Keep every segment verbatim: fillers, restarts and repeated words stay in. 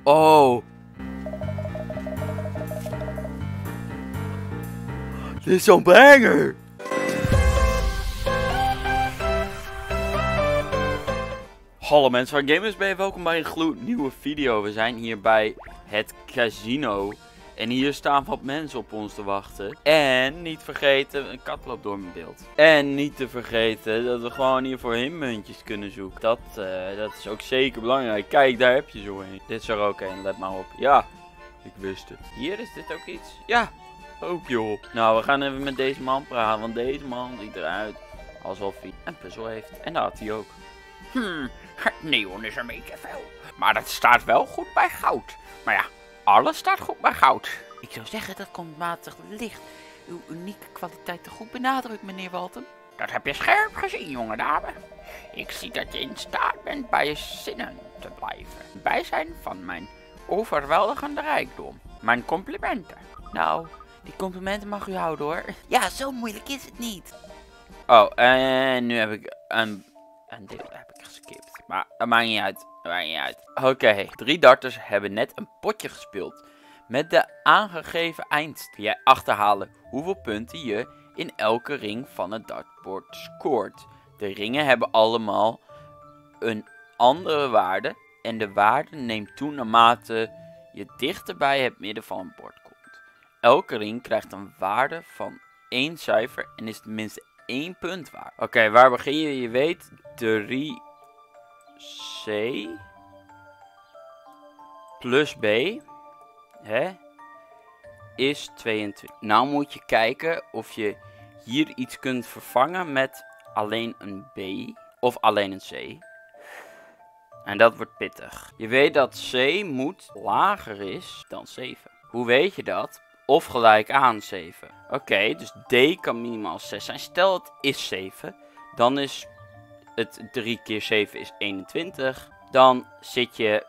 Oh. Dit is zo'n banger. Hallo mensen van GamersB, welkom bij een gloednieuwe video. We zijn hier bij het casino. En hier staan wat mensen op ons te wachten. En niet vergeten, een kat loopt door mijn beeld. En niet te vergeten dat we gewoon hier voorheen muntjes kunnen zoeken. Dat, uh, dat is ook zeker belangrijk. Kijk, daar heb je zo een. Dit is er ook een, let maar op. Ja, ik wist het. Hier is dit ook iets. Ja, hoop je op. Nou, we gaan even met deze man praten. Want deze man ziet eruit alsof hij een puzzel heeft. En dat had hij ook. Hmm, neon is een beetje veel. Maar dat staat wel goed bij goud. Maar ja, alles staat goed bij goud. Ik zou zeggen dat komt matig licht uw unieke kwaliteit te goed benadrukt, meneer Walton. Dat heb je scherp gezien, jonge dame. Ik zie dat je in staat bent bij je zinnen te blijven. Bij zijn van mijn overweldigende rijkdom. Mijn complimenten. Nou, die complimenten mag u houden hoor. Ja, zo moeilijk is het niet. Oh, en nu heb ik een... En dit heb ik geskipt. Maar dat maakt niet uit. Dat maakt niet uit. Oké, okay. Drie darters hebben net een potje gespeeld. Met de aangegeven eindstand. Jij achterhalen hoeveel punten je in elke ring van het dartbord scoort. De ringen hebben allemaal een andere waarde. En de waarde neemt toe naarmate je dichter bij het midden van het bord komt. Elke ring krijgt een waarde van één cijfer en is tenminste één punt waard. Oké, okay, waar begin je? Je weet drie C plus B hè, is tweeëntwintig. Nou moet je kijken of je hier iets kunt vervangen met alleen een B of alleen een C. En dat wordt pittig. Je weet dat C moet lager is dan zeven. Hoe weet je dat? Of gelijk aan zeven. Oké, okay, dus D kan minimaal zes zijn. Stel het is zeven. Dan is het drie keer zeven is eenentwintig. Dan zit je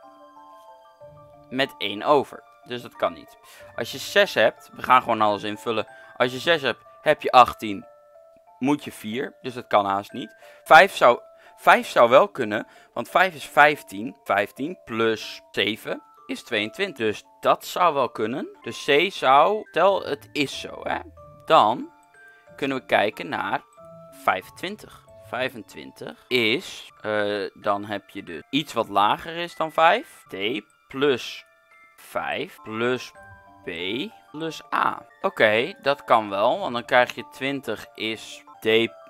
met één over. Dus dat kan niet. Als je zes hebt, we gaan gewoon alles invullen. Als je zes hebt, heb je achttien. Moet je vier. Dus dat kan haast niet. vijf zou, vijf zou wel kunnen. Want vijf is vijftien. vijftien plus zeven is tweeëntwintig. Dus dat zou wel kunnen. Dus C zou, stel het is zo hè. Dan kunnen we kijken naar vijfentwintig. vijfentwintig is, uh, dan heb je dus iets wat lager is dan vijf. D plus vijf plus B plus A. Oké, okay, dat kan wel. Want dan krijg je twintig is D,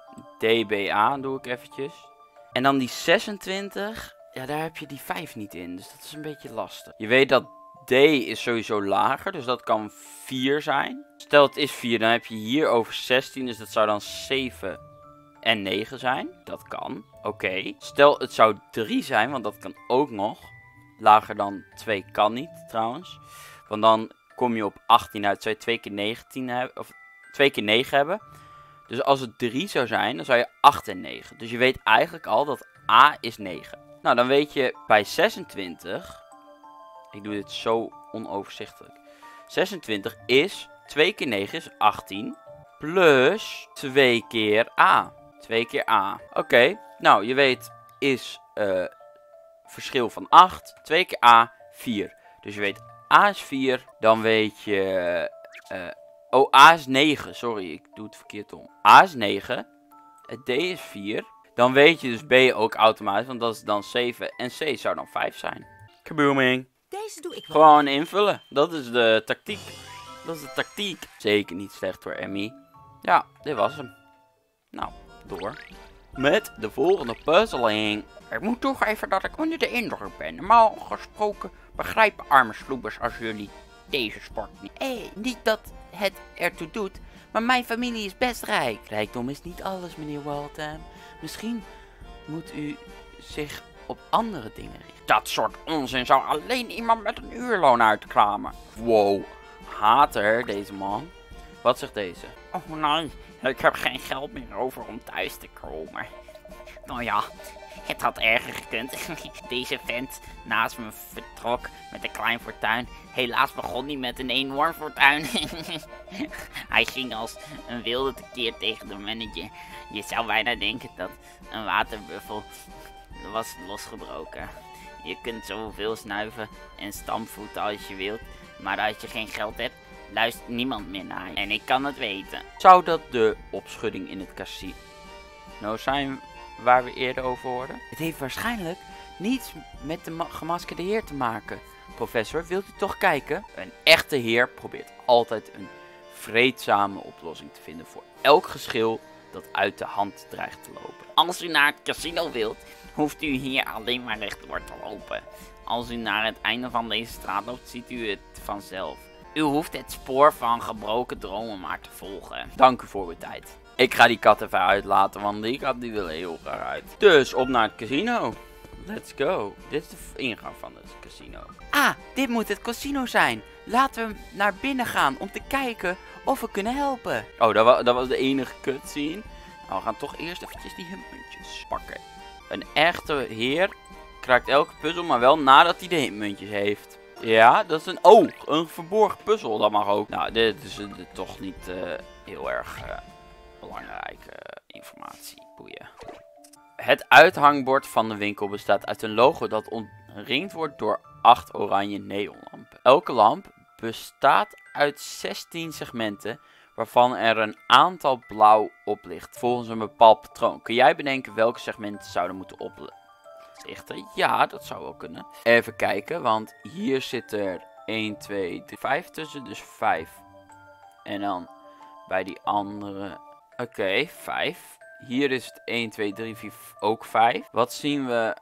D B A, doe ik eventjes. En dan die zesentwintig, ja daar heb je die vijf niet in. Dus dat is een beetje lastig. Je weet dat D is sowieso lager, dus dat kan vier zijn. Stel het is vier, dan heb je hier over zestien, dus dat zou dan zeven en negen zijn. Dat kan. Oké. Okay. Stel het zou drie zijn, want dat kan ook nog. Lager dan twee kan niet trouwens. Want dan kom je op achttien uit. Zou je twee keer negentien hebben, of twee keer negen hebben. Dus als het drie zou zijn, dan zou je acht en negen. Dus je weet eigenlijk al dat A is negen. Nou, dan weet je bij zesentwintig... Ik doe dit zo onoverzichtelijk. zesentwintig is twee keer negen is achttien. Plus twee keer A. twee keer A. Oké, okay. Nou je weet is uh, verschil van acht. twee keer A, vier. Dus je weet A is vier. Dan weet je... Uh, oh, A is negen. Sorry, ik doe het verkeerd om. A is negen. D is vier. Dan weet je dus B ook automatisch. Want dat is dan zeven. En C zou dan vijf zijn. Kabooming. Deze doe ik wel. Gewoon invullen. Dat is de tactiek. Dat is de tactiek. Zeker niet slecht voor Emmy. Ja, dit was hem. Nou, door. Met de volgende puzzeling. Ik moet toegeven dat ik onder de indruk ben. Normaal gesproken begrijpen arme sloebers als jullie deze sport niet. Hé, hey, niet dat het ertoe doet, maar mijn familie is best rijk. Rijkdom is niet alles, meneer Walton. Misschien moet u zich op andere dingen richten. Dat soort onzin zou alleen iemand met een uurloon uitkramen. Wow, hater deze man. Wat zegt deze? Oh nee, ik heb geen geld meer over om thuis te komen. Nou ja, het had erger gekund. Deze vent naast me vertrok met een klein fortuin. Helaas begon hij met een enorm fortuin. Hij ging als een wilde tekeer tegen de manager. Je zou bijna denken dat een waterbuffel was losgebroken. Je kunt zoveel snuiven en stampvoeten als je wilt. Maar als je geen geld hebt, luistert niemand meer naar je. En ik kan het weten. Zou dat de opschudding in het casino zijn waar we eerder over hoorden? Het heeft waarschijnlijk niets met de ma- gemaskerde heer te maken. Professor, wilt u toch kijken? Een echte heer probeert altijd een vreedzame oplossing te vinden voor elk geschil dat uit de hand dreigt te lopen. Als u naar het casino wilt, hoeft u hier alleen maar rechtdoor te lopen. Als u naar het einde van deze straat loopt, ziet u het vanzelf. U hoeft het spoor van gebroken dromen maar te volgen. Dank u voor uw tijd. Ik ga die kat even uitlaten, want die kat die wil heel graag uit. Dus op naar het casino. Let's go. Dit is de v- ingang van het casino. Ah, dit moet het casino zijn. Laten we naar binnen gaan om te kijken of we kunnen helpen. Oh, dat, wa dat was de enige cutscene. Nou, we gaan toch eerst eventjes die muntjes pakken. Een echte heer krijgt elke puzzel, maar wel nadat hij de hitmuntjes heeft. Ja, dat is een... Oh, een verborgen puzzel. Dat mag ook. Nou, dit is uh, toch niet uh, heel erg uh, belangrijke uh, informatie. Boeien. Het uithangbord van de winkel bestaat uit een logo dat omringd wordt door acht oranje neonlampen. Elke lamp bestaat uit zestien segmenten, waarvan er een aantal blauw oplicht, volgens een bepaald patroon. Kun jij bedenken welke segmenten zouden moeten oplichten? Ja, dat zou wel kunnen. Even kijken, want hier zit er één, twee, drie, vijf tussen, dus vijf. En dan bij die andere... Oké, okay, vijf. Hier is het één, twee, drie, vier, ook vijf. Wat zien we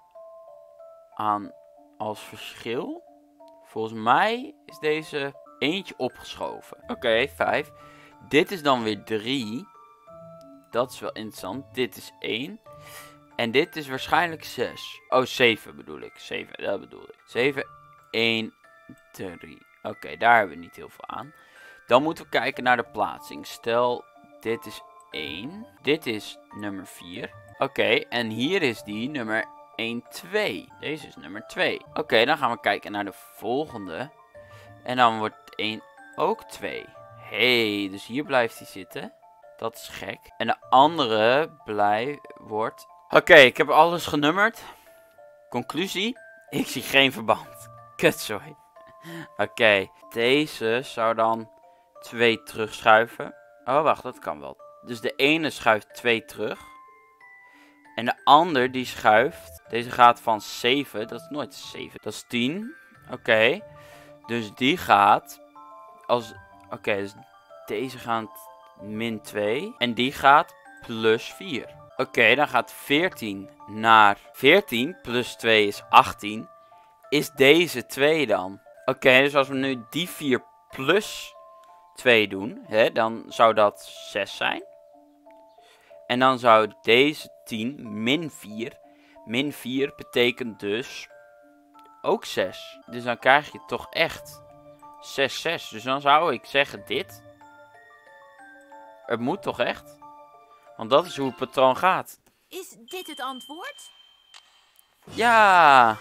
aan als verschil? Volgens mij is deze eentje opgeschoven. Oké, okay, vijf. Dit is dan weer drie. Dat is wel interessant. Dit is één. En dit is waarschijnlijk zes. Oh, zeven bedoel ik. zeven, dat bedoel ik. zeven, één, drie. Oké, okay, daar hebben we niet heel veel aan. Dan moeten we kijken naar de plaatsing. Stel, dit is één. Dit is nummer vier. Oké, okay, en hier is die nummer één, twee. Deze is nummer twee. Oké, okay, dan gaan we kijken naar de volgende. En dan wordt één ook twee. Hé, hey, dus hier blijft hij zitten. Dat is gek. En de andere blij wordt... Oké, okay, ik heb alles genummerd. Conclusie. Ik zie geen verband. Kutzooi. Oké, okay, deze zou dan twee terugschuiven. Oh, wacht, dat kan wel. Dus de ene schuift twee terug. En de ander die schuift. Deze gaat van zeven. Dat is nooit zeven. Dat is tien. Oké. Okay. Dus die gaat. Als. Oké, okay, dus deze gaat min twee. En die gaat plus vier. Oké, okay, dan gaat veertien naar veertien. Plus twee is achttien. Is deze twee dan? Oké, okay, dus als we nu die vier plus twee doen. Hè, dan zou dat zes zijn. En dan zou deze tien min vier. Min vier betekent dus ook zes. Dus dan krijg je toch echt zes, zes. Dus dan zou ik zeggen dit. Het moet toch echt? Want dat is hoe het patroon gaat. Is dit het antwoord? Ja.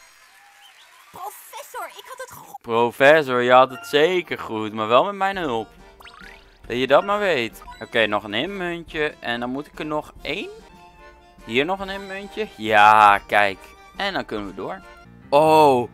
Professor, ik had het goed. Professor, je had het zeker goed. Maar wel met mijn hulp. Dat je dat maar weet. Oké, okay, nog een inmuntje. En dan moet ik er nog één. Hier nog een inmuntje. Ja, kijk. En dan kunnen we door. Oh.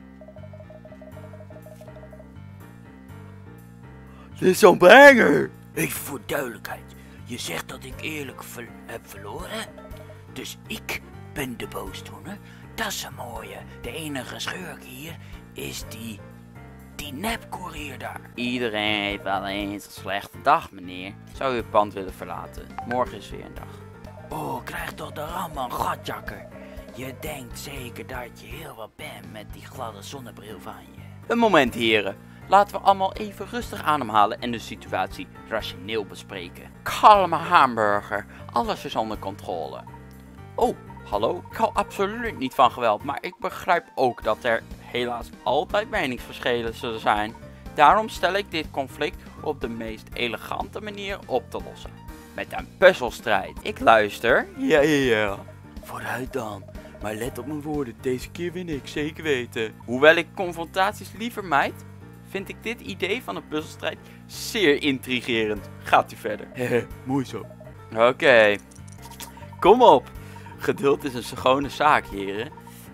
Dit is zo'n banger. Even voor duidelijkheid. Je zegt dat ik eerlijk ver heb verloren. Dus ik ben de boosdoener. Dat is een mooie. De enige schurk hier is die... Die nepkoerier daar. Iedereen heeft wel eens een slechte dag, meneer. Zou u het pand willen verlaten? Morgen is weer een dag. Oh, krijg toch de ramman, gatjakker. Je denkt zeker dat je heel wat bent met die gladde zonnebril van je. Een moment, heren. Laten we allemaal even rustig ademhalen en de situatie rationeel bespreken. Kalme hamburger. Alles is onder controle. Oh, hallo? Ik hou absoluut niet van geweld, maar ik begrijp ook dat er helaas altijd meningsverschillen zullen zijn. Daarom stel ik dit conflict op de meest elegante manier op te lossen. Met een puzzelstrijd. Ik luister. Ja, ja, ja. Vooruit dan. Maar let op mijn woorden, deze keer win ik, zeker weten. Hoewel ik confrontaties liever mijd, vind ik dit idee van een puzzelstrijd zeer intrigerend. Gaat u verder. Hehe, mooi zo. Oké. Okay. Kom op. Geduld is een schone zaak, heren.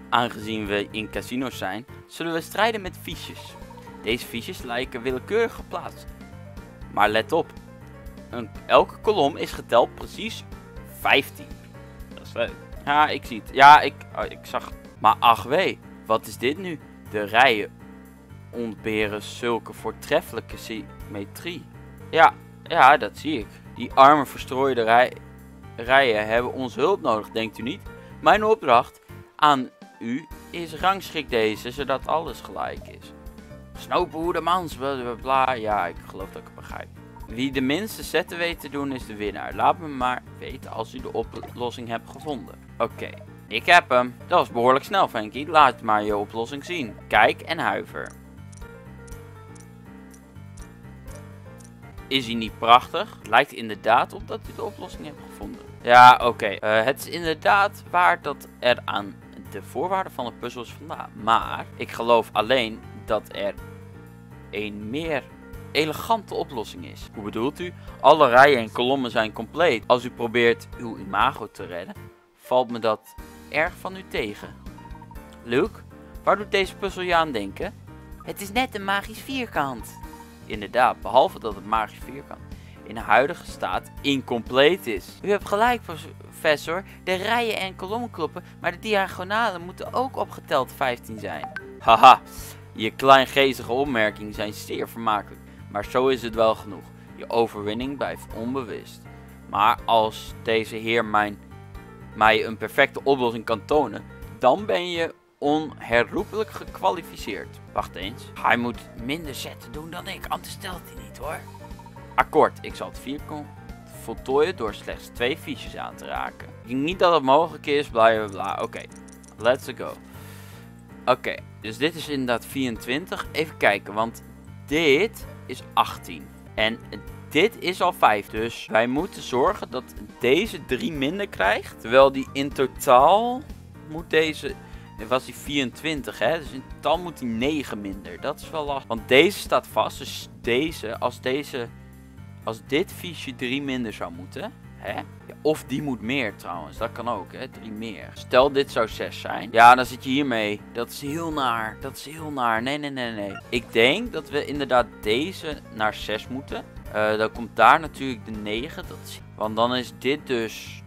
aangezien we in casino's zijn, zullen we strijden met fiches. Deze fiches lijken willekeurig geplaatst. Maar let op, een, elke kolom is geteld precies vijftien. Dat is leuk. Ja, ik zie het. Ja, ik, oh, ik zag. Maar ach wee, wat is dit nu? De rijen ontberen zulke voortreffelijke symmetrie. Ja, ja, dat zie ik. Die arme verstrooide rij, rijen hebben onze hulp nodig, denkt u niet? Mijn opdracht aan u is rangschik deze, zodat alles gelijk is. Snopenhoedemans, bla bla. Ja, ik geloof dat ik het begrijp. Wie de minste zetten weet te doen is de winnaar. Laat me maar weten als u de oplossing hebt gevonden. Oké, okay, ik heb hem. Dat was behoorlijk snel, Frankie. Laat maar je oplossing zien. Kijk en huiver. Is hij niet prachtig? Het lijkt inderdaad op dat u de oplossing hebt gevonden. Ja, oké. Okay. Uh, het is inderdaad waar dat er aan de voorwaarden van de puzzel is vandaan. Maar ik geloof alleen dat er een meer elegante oplossing is. Hoe bedoelt u? Alle rijen en kolommen zijn compleet. Als u probeert uw imago te redden, valt me dat erg van u tegen. Luke, waar doet deze puzzel je aan denken? Het is net een magisch vierkant. Inderdaad, behalve dat het magisch vierkant in de huidige staat incompleet is. U hebt gelijk, professor. De rijen en kolommen kloppen, maar de diagonalen moeten ook opgeteld vijftien zijn. Haha, je kleingeestige opmerkingen zijn zeer vermakelijk, maar zo is het wel genoeg. Je overwinning blijft onbewust. Maar als deze heer mijn, mij een perfecte oplossing kan tonen, dan ben je onherroepelijk gekwalificeerd. Wacht eens. Hij moet minder zetten doen dan ik, anders stelt hij niet hoor. Akkoord, ik zal het vierkant voltooien door slechts twee fiches aan te raken. Ik denk niet dat het mogelijk is, bla bla bla. Oké, okay. Let's go. Oké, okay, dus dit is inderdaad vierentwintig. Even kijken, want dit is achttien. En dit is al vijf. Dus wij moeten zorgen dat deze drie minder krijgt. Terwijl die in totaal moet deze... Dit was die vierentwintig, hè? Dus in totaal moet die negen minder. Dat is wel lastig. Want deze staat vast. Dus deze, als deze... Als dit fiche drie minder zou moeten, hè? Ja, of die moet meer trouwens. Dat kan ook, hè? drie meer. Stel dit zou zes zijn. Ja, dan zit je hiermee. Dat is heel naar. Dat is heel naar. Nee, nee, nee, nee. Ik denk dat we inderdaad deze naar zes moeten. Uh, dan komt daar natuurlijk de negen. Dat is... Want dan is dit dus...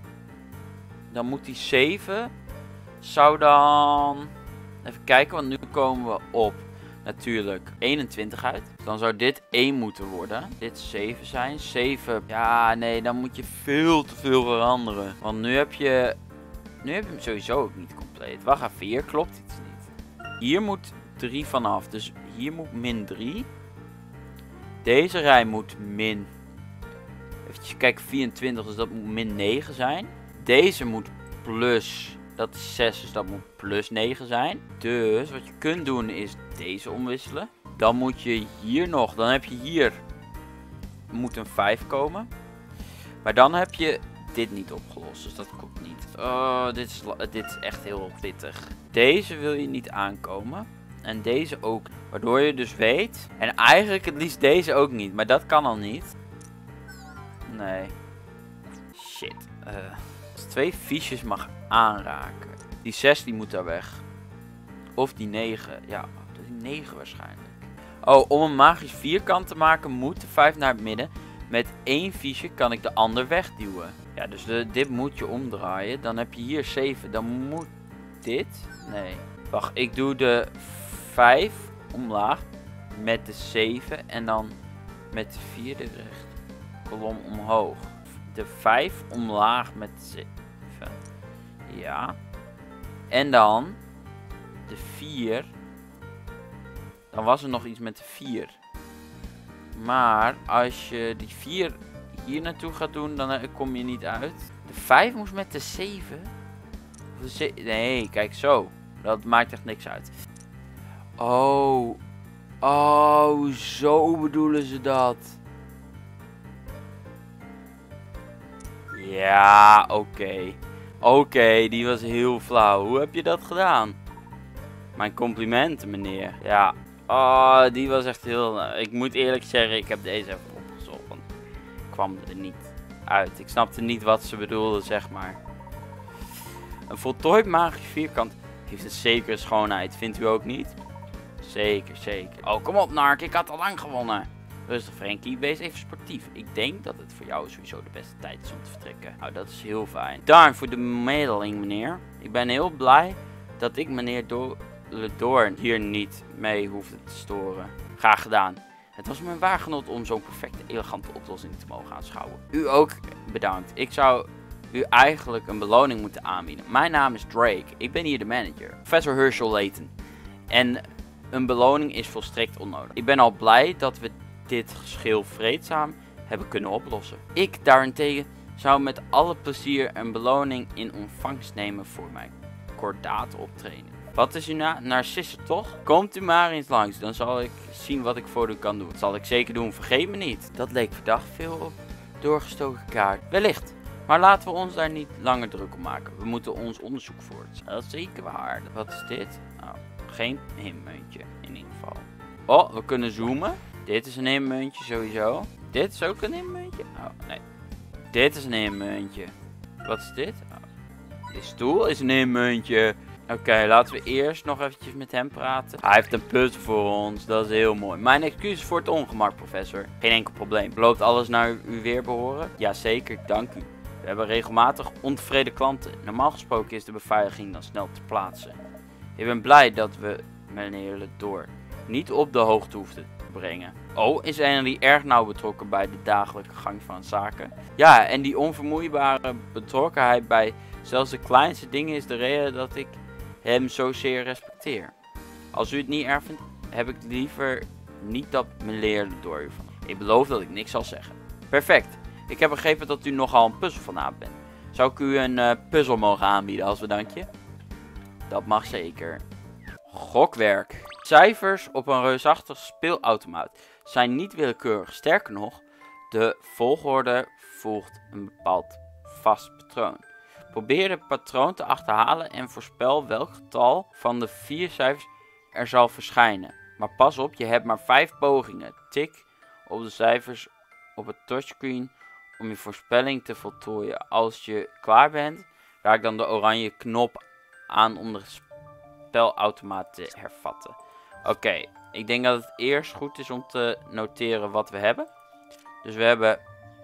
Dan moet die zeven... Zou dan... Even kijken, want nu komen we op... Natuurlijk eenentwintig uit. Dan zou dit één moeten worden. Dit zeven zijn. zeven. Ja, nee, dan moet je veel te veel veranderen. Want nu heb je... Nu heb je hem sowieso ook niet compleet. Wacht even, hier klopt iets niet. Hier moet drie vanaf. Dus hier moet min drie. Deze rij moet min... Even kijken, vierentwintig. Dus dat moet min negen zijn. Deze moet plus... Dat is zes, dus dat moet plus negen zijn. Dus wat je kunt doen is deze omwisselen. Dan moet je hier nog, dan heb je hier, moet een vijf komen. Maar dan heb je dit niet opgelost, dus dat komt niet. Oh, dit is, dit is echt heel pittig. Deze wil je niet aankomen. En deze ook. Waardoor je dus weet. En eigenlijk het liefst deze ook niet, maar dat kan al niet. Nee. Shit. Uh. Als twee fiches mag aanraken. Die zes die moet daar weg. Of die negen. Ja, die negen waarschijnlijk. Oh, om een magisch vierkant te maken moet de vijf naar het midden. Met één fiche kan ik de ander wegduwen. Ja, dus de, dit moet je omdraaien. Dan heb je hier zeven. Dan moet dit. Nee. Wacht, ik doe de vijf omlaag. Met de zeven. En dan met de vierde recht. Kolom omhoog. De vijf omlaag met zeven. Ja. En dan de vier. Dan was er nog iets met de vier. Maar als je die vier hier naartoe gaat doen, dan kom je niet uit. De vijf moest met de zeven. Of de ze nee, kijk zo. Dat maakt echt niks uit. Oh. Oh, zo bedoelen ze dat. Ja, oké. Okay. Oké, okay, die was heel flauw. Hoe heb je dat gedaan? Mijn complimenten, meneer. Ja. Oh, die was echt heel... Ik moet eerlijk zeggen, ik heb deze even opgezocht. Want ik kwam er niet uit. Ik snapte niet wat ze bedoelden, zeg maar. Een voltooid magisch vierkant heeft een zekere schoonheid. Vindt u ook niet? Zeker, zeker. Oh, kom op, Nark. Ik had al lang gewonnen. Rustig, Frankie. Wees even sportief. Ik denk dat het voor jou sowieso de beste tijd is om te vertrekken. Nou, dat is heel fijn. Dank voor de mededeling, meneer. Ik ben heel blij dat ik meneer Do Doorn hier niet mee hoefde te storen. Graag gedaan. Het was me waar genot om zo'n perfecte, elegante oplossing te mogen aanschouwen. U ook bedankt. Ik zou u eigenlijk een beloning moeten aanbieden. Mijn naam is Drake. Ik ben hier de manager. Professor Herschel Layton. En een beloning is volstrekt onnodig. Ik ben al blij dat we dit geschil vreedzaam hebben kunnen oplossen. Ik daarentegen zou met alle plezier een beloning in ontvangst nemen voor mijn kordate optreden. Wat is uw naam? Narcisse, toch? Komt u maar eens langs, dan zal ik zien wat ik voor u kan doen. Dat zal ik zeker doen, vergeet me niet. Dat leek verdacht veel op doorgestoken kaart. Wellicht. Maar laten we ons daar niet langer druk om maken. We moeten ons onderzoek voortzetten. Dat is zeker waar. Wat is dit? Nou, geen heenmuntje in ieder geval. Oh, we kunnen zoomen. Dit is een heenmuntje sowieso. Dit is ook een heenmuntje. Oh, nee. Dit is een heenmuntje. Wat is dit? Oh. Die stoel is een heenmuntje. Oké, okay, laten we eerst nog eventjes met hem praten. Hij heeft een puzzel voor ons. Dat is heel mooi. Mijn excuses voor het ongemak, professor. Geen enkel probleem. Loopt alles naar uw weerbehoren? Jazeker, dank u. We hebben regelmatig ontevreden klanten. Normaal gesproken is de beveiliging dan snel te plaatsen. Ik ben blij dat we meneer Ledoor niet op de hoogte hoefden te brengen. Oh, is Henry erg nauw betrokken bij de dagelijke gang van zaken? Ja, en die onvermoeibare betrokkenheid bij zelfs de kleinste dingen is de reden dat ik hem zozeer respecteer. Als u het niet erg vindt, heb ik liever niet dat meneer Ledoor u van. Ik beloof dat ik niks zal zeggen. Perfect. Ik heb begrepen dat u nogal een puzzelfanaat bent. Zou ik u een uh, puzzel mogen aanbieden als bedankje? Dat mag zeker. Gokwerk. Cijfers op een reusachtig speelautomaat zijn niet willekeurig. Sterker nog, de volgorde volgt een bepaald vast patroon. Probeer het patroon te achterhalen en voorspel welk getal van de vier cijfers er zal verschijnen. Maar pas op, je hebt maar vijf pogingen. Tik op de cijfers op het touchscreen om je voorspelling te voltooien. Als je klaar bent, raak dan de oranje knop aan om de spelautomaat te hervatten. Oké, okay, ik denk dat het eerst goed is om te noteren wat we hebben. Dus we hebben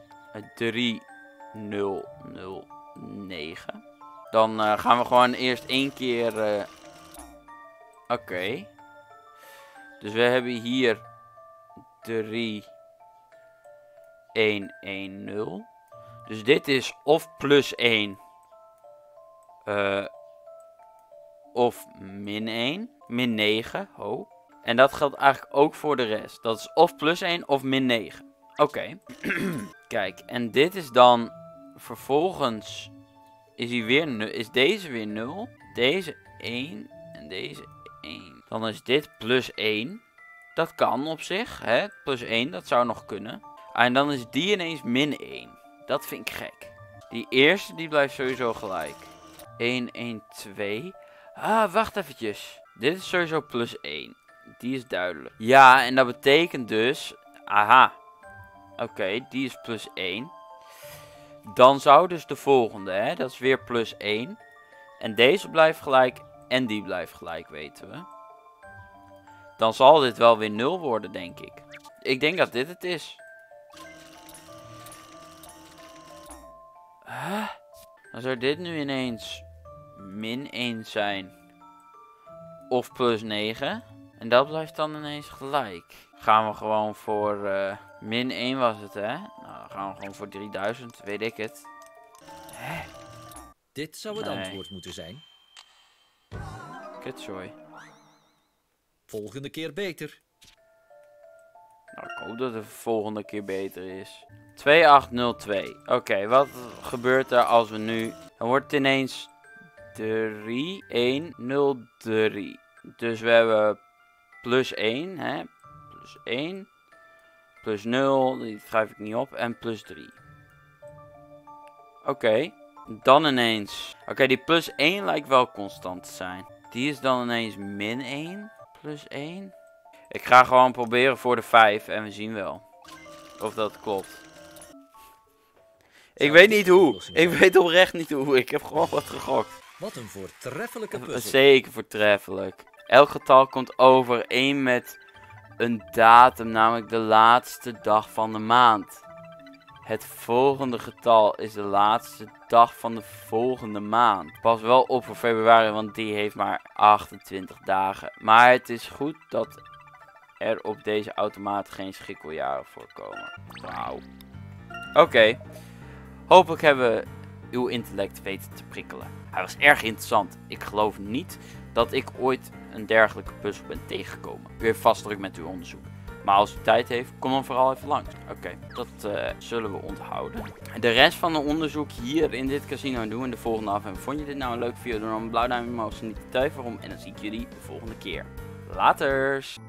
drie nul nul negen. Dan uh, gaan we gewoon eerst één keer... Uh... Oké. Okay. Dus we hebben hier drie een een nul. Dus dit is of plus één. Uh, of min één. Min negen. Oh. En dat geldt eigenlijk ook voor de rest. Dat is of plus één of min negen. Oké. Okay. Kijk, en dit is dan... Vervolgens is, hij weer is deze weer nul. Deze één. En deze één. Dan is dit plus één. Dat kan op zich. Hè? Plus één, dat zou nog kunnen. En dan is die ineens min één. Dat vind ik gek. Die eerste die blijft sowieso gelijk. een, een, twee. Ah, wacht eventjes. Dit is sowieso plus één. Die is duidelijk. Ja, en dat betekent dus... Aha. Oké, okay, die is plus één. Dan zou dus de volgende, hè, dat is weer plus één. En deze blijft gelijk en die blijft gelijk, weten we. Dan zal dit wel weer nul worden, denk ik. Ik denk dat dit het is. Huh? Dan zou dit nu ineens min één zijn. Of plus negen. En dat blijft dan ineens gelijk. Gaan we gewoon voor... Uh, min één was het, hè? Nou, dan gaan we gewoon voor drieduizend, weet ik het. Hè? Dit zou het nee. antwoord moeten zijn. Kutzooi. Volgende keer beter. Nou, ik hoop dat het de volgende keer beter is. twee acht nul twee. Oké, okay, wat gebeurt er als we nu... Dan wordt het ineens drie een nul drie. Dus we hebben plus één, hè? Plus één. Plus nul, die schrijf ik niet op. En plus drie. Oké. Okay. Dan ineens. Oké, okay, die plus één lijkt wel constant te zijn. Die is dan ineens min één. Plus één. Ik ga gewoon proberen voor de vijf. En we zien wel. Of dat klopt. Ik weet niet hoe. Ik weet oprecht niet hoe. Ik heb gewoon wat gegokt. Wat een voortreffelijke puzzel. Zeker voortreffelijk. Elk getal komt overeen met een datum, namelijk de laatste dag van de maand. Het volgende getal is de laatste dag van de volgende maand. Pas wel op voor februari, want die heeft maar achtentwintig dagen. Maar het is goed dat er op deze automaat geen schrikkeljaren voorkomen. Wauw. Oké. Okay. Hopelijk hebben we uw intellect weten te prikkelen. Hij was erg interessant. Ik geloof niet dat ik ooit een dergelijke puzzel ben tegengekomen. U heeft vast druk met uw onderzoek. Maar als u tijd heeft, kom dan vooral even langs. Oké, okay, dat uh, zullen we onthouden. De rest van het onderzoek hier in dit casino doen we in de volgende aflevering. Vond je dit nou een leuke video? Doe dan een blauw duimpje omhoog, niet te teug waarom. En dan zie ik jullie de volgende keer. Laters!